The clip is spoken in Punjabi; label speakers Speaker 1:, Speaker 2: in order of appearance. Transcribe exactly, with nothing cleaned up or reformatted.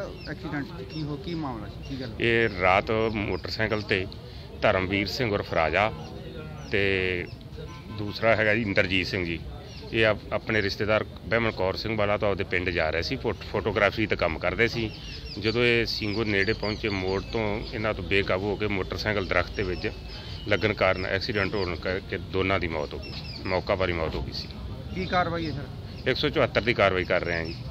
Speaker 1: ਐਕਸੀਡੈਂਟ ਕੀ ਹੋ ਕੀ ਮਾਮਲਾ ਸੀ ਕੀ ਗੱਲ?
Speaker 2: ਇਹ ਰਾਤ ਮੋਟਰਸਾਈਕਲ ਤੇ ਧਰਮਵੀਰ ਸਿੰਘ ਉਰਫ ਰਾਜਾ ਤੇ ਦੂਸਰਾ ਹੈਗਾ ਜੀ ਇੰਦਰਜੀਤ ਸਿੰਘ ਜੀ, ਇਹ ਆਪਣੇ ਰਿਸ਼ਤੇਦਾਰ ਬਹਿਮਨ ਕੌਰ ਸਿੰਘ ਵਾਲਾ ਤੋਂ ਆਪਦੇ ਪਿੰਡ ਜਾ ਰਹੇ ਸੀ, ਫੋਟੋਗ੍ਰਾਫੀ ਦਾ ਕੰਮ ਕਰਦੇ ਸੀ। ਜਦੋਂ ਇਹ ਸਿੰਘੂ ਨੇੜੇ ਪਹੁੰਚੇ ਮੋੜ ਤੋਂ ਇਹਨਾਂ ਤੋਂ ਬੇਕਾਬੂ ਹੋ ਕੇ ਮੋਟਰਸਾਈਕਲ ਦਰਖਤ ਦੇ ਵਿੱਚ ਲੱਗਣ ਕਾਰਨ ਐਕਸੀਡੈਂਟ ਹੋਣ ਕਰਕੇ ਦੋਨਾਂ ਦੀ ਮੌਤ ਹੋ ਗਈ, ਮੌਕਾ ਪਰ ਹੀ ਮੌਤ ਹੋ ਗਈ ਸੀ।
Speaker 1: ਕੀ ਕਾਰਵਾਈ ਹੈ ਸਰ?
Speaker 2: ਇੱਕ ਸੌ ਚੁਹੱਤਰ ਦੀ ਕਾਰਵਾਈ ਕਰ ਰਹੇ ਹਾਂ ਜੀ।